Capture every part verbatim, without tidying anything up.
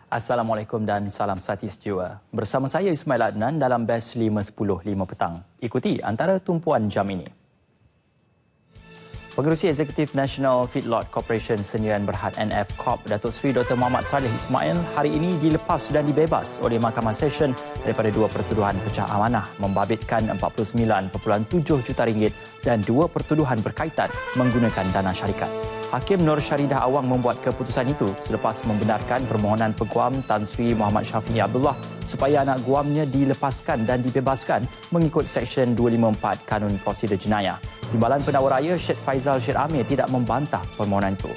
Assalamualaikum dan salam sati sejiwa. Bersama saya Ismail Adnan dalam Best lima sepuluh lima petang. Ikuti antara tumpuan jam ini. Pengerusi Eksekutif National Feedlot Corporation Sendirian Berhad N F Corp Datuk Seri Doktor Muhammad Saleh Ismail hari ini dilepas dan dibebas oleh Mahkamah Session daripada dua pertuduhan pecah amanah membabitkan empat puluh sembilan perpuluhan tujuh juta ringgit dan dua pertuduhan berkaitan menggunakan dana syarikat. Hakim Nur Syaridah Awang membuat keputusan itu selepas membenarkan permohonan peguam Tan Sri Muhammad Syafiee Abdullah supaya anak guamnya dilepaskan dan dibebaskan mengikut Seksyen dua lima empat Kanun Prosedur Jenayah. Timbalan Pendakwa Raya Syed Faizal Syed Amir tidak membantah permohonan itu.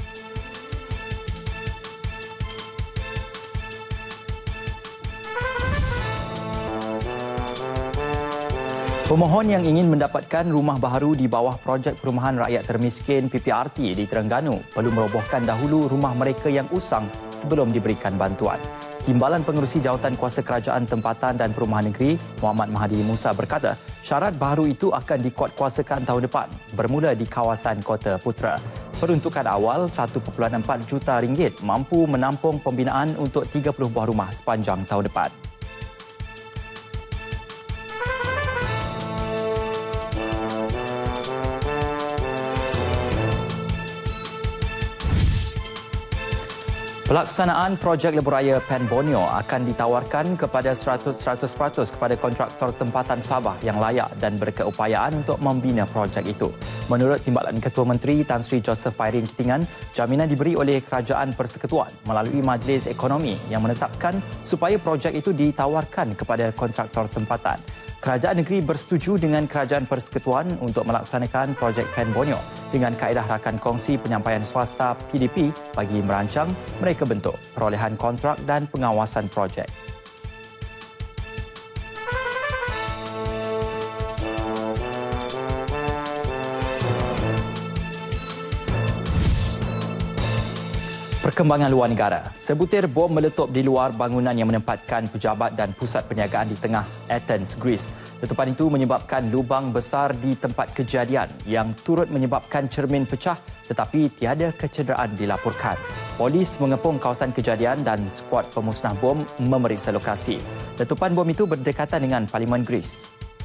Pemohon yang ingin mendapatkan rumah baharu di bawah projek perumahan rakyat termiskin P P R T di Terengganu perlu merobohkan dahulu rumah mereka yang usang sebelum diberikan bantuan. Timbalan Pengerusi Jawatan Kuasa Kerajaan Tempatan dan Perumahan Negeri Muhammad Mahdi Musa berkata, syarat baharu itu akan dikuatkuasakan tahun depan bermula di kawasan Kota Putra. Peruntukan awal satu perpuluhan empat juta ringgit mampu menampung pembinaan untuk tiga puluh buah rumah sepanjang tahun depan. Pelaksanaan projek lebuh-raya Pen Borneo akan ditawarkan kepada seratus peratus kepada kontraktor tempatan Sabah yang layak dan berkeupayaan untuk membina projek itu. Menurut Timbalan Ketua Menteri Tan Sri Joseph Pairin Kitingan, jaminan diberi oleh Kerajaan Persekutuan melalui Majlis Ekonomi yang menetapkan supaya projek itu ditawarkan kepada kontraktor tempatan. Kerajaan negeri bersetuju dengan Kerajaan Persekutuan untuk melaksanakan projek Pen Borneo dengan kaedah rakan kongsi penyampaian swasta P D P bagi merancang, mereka bentuk, perolehan kontrak dan pengawasan projek. Perkembangan luar negara. Sebutir bom meletup di luar bangunan yang menempatkan pejabat dan pusat perniagaan di tengah Athens, Greece. Letupan itu menyebabkan lubang besar di tempat kejadian yang turut menyebabkan cermin pecah tetapi tiada kecederaan dilaporkan. Polis mengepung kawasan kejadian dan skuad pemusnah bom memeriksa lokasi. Letupan bom itu berdekatan dengan Parlimen Greece.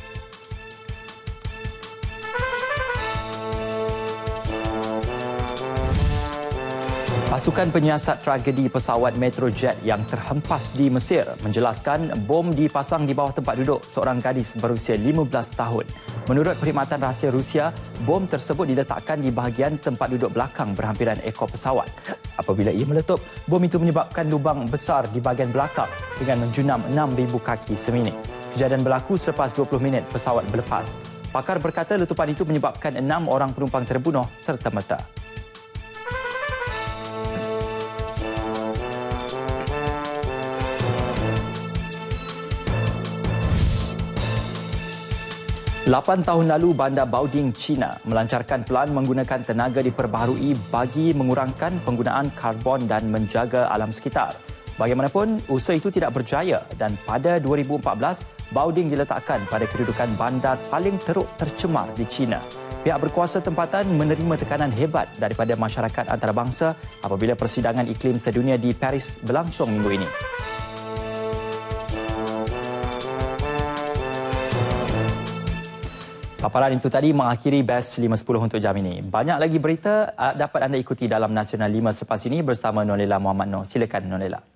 Pasukan penyiasat tragedi pesawat Metrojet yang terhempas di Mesir menjelaskan bom dipasang di bawah tempat duduk seorang gadis berusia lima belas tahun. Menurut Perkhidmatan Rahsia Rusia, bom tersebut diletakkan di bahagian tempat duduk belakang berhampiran ekor pesawat. Apabila ia meletup, bom itu menyebabkan lubang besar di bahagian belakang dengan menjunam enam ribu kaki seminit. Kejadian berlaku selepas dua puluh minit pesawat berlepas. Pakar berkata letupan itu menyebabkan enam orang penumpang terbunuh serta merta. Lapan tahun lalu, Bandar Baoding, China melancarkan pelan menggunakan tenaga diperbaharui bagi mengurangkan penggunaan karbon dan menjaga alam sekitar. Bagaimanapun, usaha itu tidak berjaya dan pada dua ribu empat belas, Baoding diletakkan pada kedudukan bandar paling teruk tercemar di China. Pihak berkuasa tempatan menerima tekanan hebat daripada masyarakat antarabangsa apabila persidangan iklim sedunia di Paris berlangsung minggu ini. Paparan itu tadi mengakhiri Best lima sepuluh untuk jam ini. Banyak lagi berita dapat anda ikuti dalam Nasional lima selepas ini bersama Nonela Muhammad Noor. Silakan Nonela.